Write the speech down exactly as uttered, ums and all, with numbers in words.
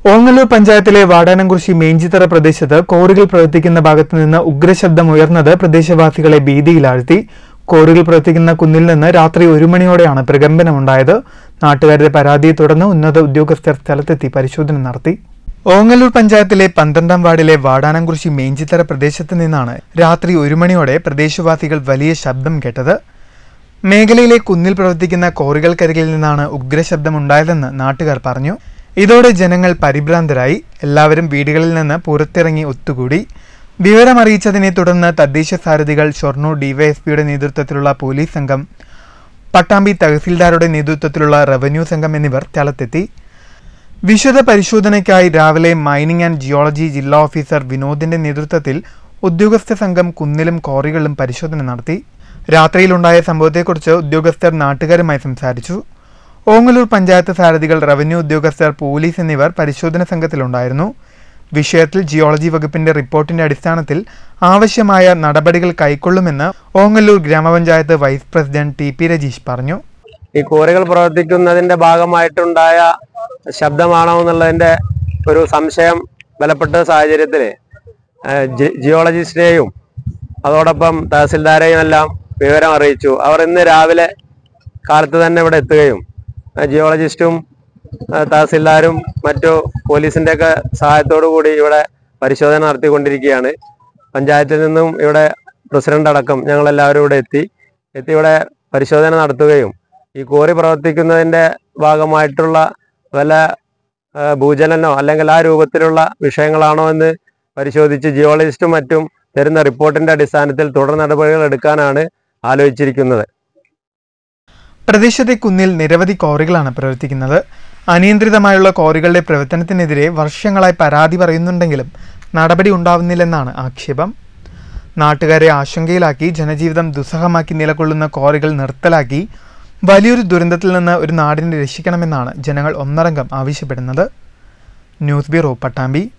ഓങ്ങല്ലൂർ പഞ്ചായത്തിലെ വാടാനംകുറിശി മേഞ്ചിത്തറ പ്രദേശത്ത് കോറികൾ പ്രവർത്തിക്കുന്ന ഭാഗത്തു നിന്ന് ഉഗ്രശബ്ദം ഉയർന്നത് പ്രദേശവാസികളെ ഭീതിയിലാഴ്ത്തി. കോറികൾ പ്രവർത്തിക്കുന്ന കുന്നിൽ നിന്ന് രാത്രി ഒരു മണിയോടെയാണ് പ്രകമ്പനമുണ്ടായത്. നാട്ടുകാരുടെ പരാതിയെ തുടർന്ന് ഉന്നത ഉദ്യോഗസ്ഥർ സ്ഥലത്തെത്തി പരിശോധന നടത്തി. ഓങ്ങല്ലൂർ പഞ്ചായത്തിലെ പന്ത്രണ്ടാം വാർഡിലെ വാടാനംകുറിശി മേഞ്ചിത്തറ പ്രദേശത്ത് നിന്നാണ് രാത്രി ഒരു മണിയോടെ പ്രദേശവാസികൾ വലിയ ശബ്ദം കേട്ടത്. മേഖലയിലെ കുന്നിൽ പ്രവർത്തിക്കുന്ന കോറികൾക്കരികിൽ നിന്നാണ് ഉഗ്രശബ്ദമുണ്ടായതെന്ന് നാട്ടുകാർ പറഞ്ഞു. ഇതോടെ ജനങ്ങൾ പരിഭ്രാന്തരായി. എല്ലാവരും വീടുകളിൽ നിന്ന് പുറത്തിറങ്ങി ഒത്തുകൂടി. വിവരമറിയിച്ചതിനെ തുടർന്ന് തദ്ദേശ സാരഥികൾ, ഷൊർണൂർ ഡിവൈഎസ്പിയുടെ നേതൃത്വത്തിലുള്ള പോലീസ് സംഘം, പട്ടാമ്പി തഹസിൽദാരുടെ നേതൃത്വത്തിലുള്ള റവന്യൂ സംഘം എന്നിവർ സ്ഥലത്തെത്തി. വിശദ പരിശോധനയ്ക്കായി രാവിലെ മൈനിങ് ആൻഡ് ജിയോളജി ജില്ലാ ഓഫീസർ വിനോദിന്റെ നേതൃത്വത്തിൽ ഉദ്യോഗസ്ഥ സംഘം കുന്നിലും കോറികളിലും പരിശോധന നടത്തി. രാത്രിയിലുണ്ടായ സംഭവത്തെക്കുറിച്ച് ഉദ്യോഗസ്ഥർ നാട്ടുകാരുമായി സംസാരിച്ചു. ഓങ്ങല്ലൂർ പഞ്ചായത്ത് സാരഥികൾ, റവന്യൂ ഉദ്യോഗസ്ഥർ, പോലീസ് എന്നിവർ പരിശോധന സംഘത്തിലുണ്ടായിരുന്നു. വിഷയത്തിൽ ജിയോളജി വകുപ്പിന്റെ റിപ്പോർട്ടിന്റെ അടിസ്ഥാനത്തിൽ ആവശ്യമായ നടപടികൾ കൈക്കൊള്ളുമെന്ന് ഓങ്ങല്ലൂർ ഗ്രാമപഞ്ചായത്ത് vice president T P Rajeesh പറഞ്ഞു. ഈ കോറികൾ പ്രവർത്തിക്കുന്നതിന്റെ ഭാഗമായിട്ടുണ്ടായ ശബ്ദമാണോ എന്നുള്ളതിന്റെ ഒരു സംശയം ബലപ്പെട്ട സാഹചര്യത്തിൽ ജിയോളജിസ്റ്റിനെയും അതോടൊപ്പം തഹസിൽദാരെയും എല്ലാം വിവരം അറിയിച്ചു. അവർ ഇന്ന് രാവിലെ കാലത്ത് തന്നെ ഇവിടെ എത്തുകയും ജിയോളജിസ്റ്റും തഹസിൽദാരും മറ്റു പോലീസിന്റെ ഒക്കെ സഹായത്തോടു കൂടി ഇവിടെ പരിശോധന നടത്തിക്കൊണ്ടിരിക്കുകയാണ്. പഞ്ചായത്തിൽ നിന്നും ഇവിടെ പ്രസിഡന്റ് അടക്കം ഞങ്ങളെല്ലാവരും ഇവിടെ എത്തി എത്തി ഇവിടെ പരിശോധന നടത്തുകയും ഈ കോറി പ്രവർത്തിക്കുന്നതിന്റെ ഭാഗമായിട്ടുള്ള വല്ല ഭൂചലനോ അല്ലെങ്കിൽ ആ രൂപത്തിലുള്ള വിഷയങ്ങളാണോ എന്ന് പരിശോധിച്ച് ജിയോളജിസ്റ്റും മറ്റും തരുന്ന റിപ്പോർട്ടിന്റെ അടിസ്ഥാനത്തിൽ തുടർ നടപടികൾ എടുക്കാനാണ് ആലോചിച്ചിരിക്കുന്നത്. പ്രദേശത്തെ കുന്നിൽ നിരവധി കോറികളാണ് പ്രവർത്തിക്കുന്നത്. അനിയന്ത്രിതമായുള്ള കോറികളുടെ പ്രവർത്തനത്തിനെതിരെ വർഷങ്ങളായി പരാതി പറയുന്നുണ്ടെങ്കിലും നടപടി ഉണ്ടാവുന്നില്ലെന്നാണ് ആക്ഷേപം. നാട്ടുകാരെ ആശങ്കയിലാക്കി ജനജീവിതം ദുസ്സഹമാക്കി നിലകൊള്ളുന്ന കോറികൾ നിർത്തലാക്കി വലിയൊരു ദുരന്തത്തിൽ നിന്ന് ഒരു നാടിനെ രക്ഷിക്കണമെന്നാണ് ജനങ്ങൾ ഒന്നടങ്കം ആവശ്യപ്പെടുന്നത്. News bureau, Pattambi.